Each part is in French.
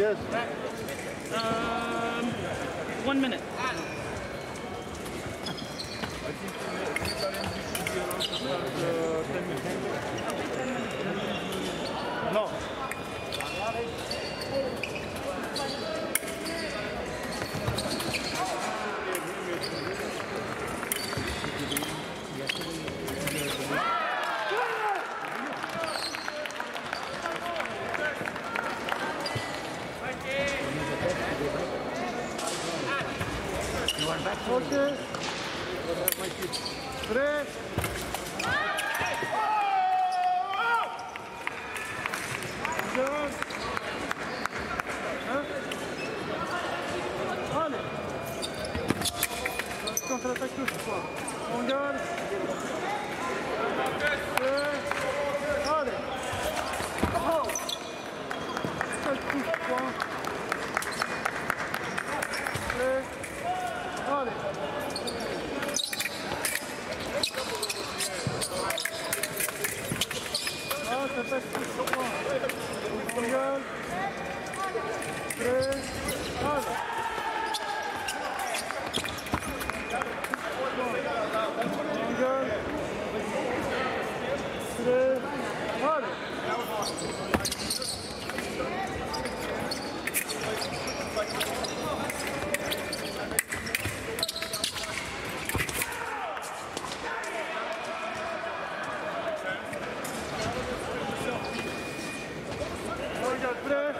Yes. 1 minute. I think the challenge should be around to start 10 minutes. No. Okay. 3. Good. Allez. Contre-attaque touche pas. On garde. Allez. Oh. Ça touche pas. Allez. Ah, ça passe tout sur moi. On garde. 3. Allez. On garde. 3. Allez. Prêt?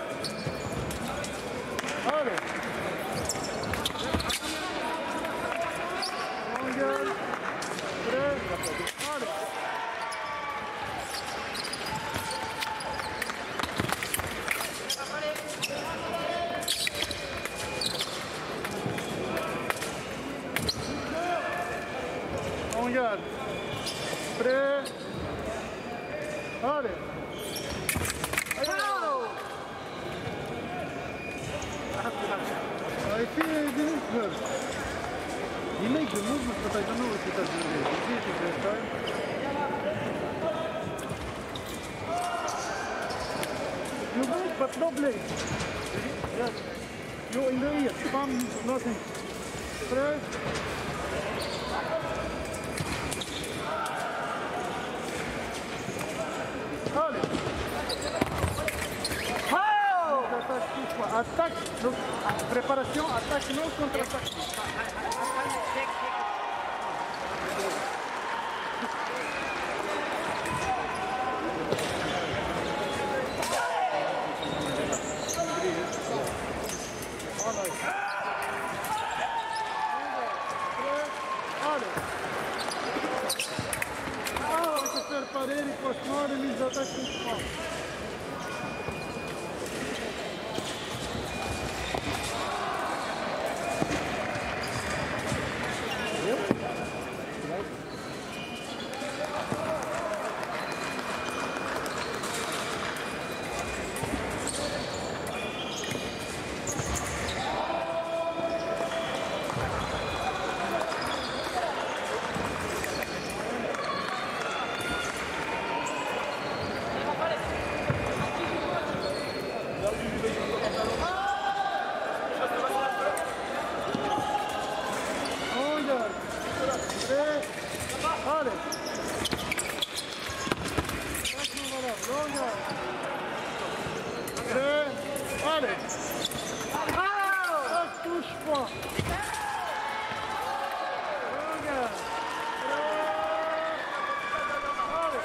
Allez. On garde. Prêt? Allez. On garde. Prêt? Allez. I feel it didn't hurt. He makes the movement, but I don't know if it has been there. You see it the first time? You move, but no blade. Yes. You in the ear, palm, nothing. Press. Allez. Attaque, donc, préparation, attaque, non contre-attaque. Allez. Ah, on peut faire pareil, les croisements, les mises d'attaque, tout ça. Allez. Allez. Ça touche pas. Regarde. Allez.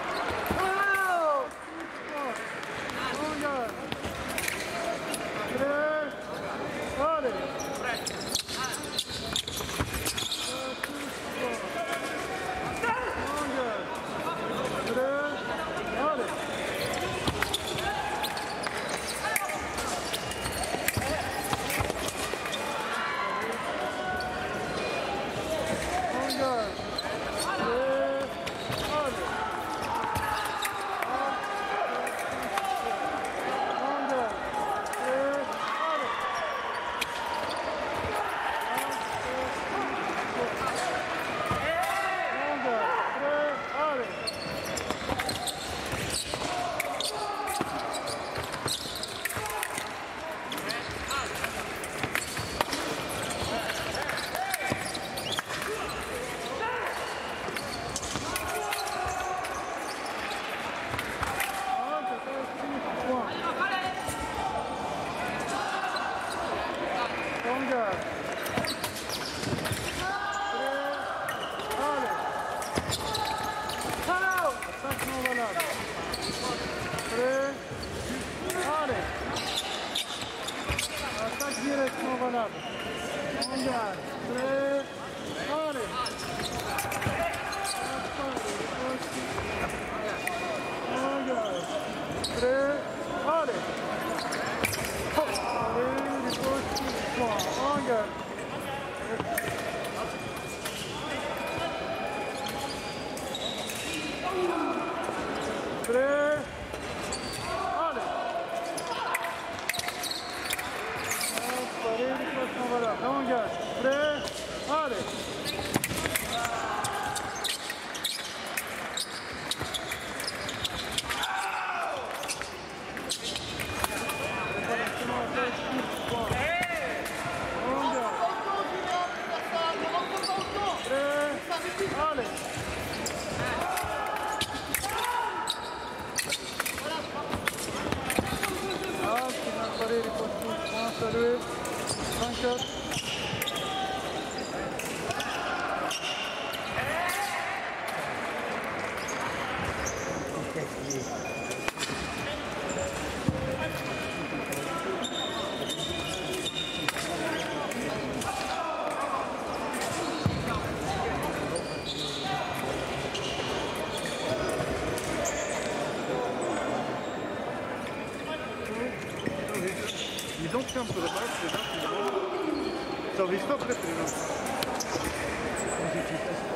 Regarde. Allez. Ça touche pas. Attaque non valable. Prêt. Allez. Attaque directe non valable. On garde. Prêt. Allez. On garde. Prêt. Allez. Allez, riposte. On garde. Prêt. Allez. Allez, riposte, on va là. On garde. Prêt. Allez. Allez. Pareri posto, salut, 24. You don't come to the bike without the so we stop it.